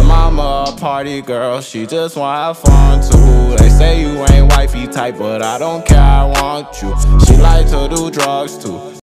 mama a party girl, she just wanna have fun too. They say you ain't wifey type, but I don't care, I want you. She like to do drugs too.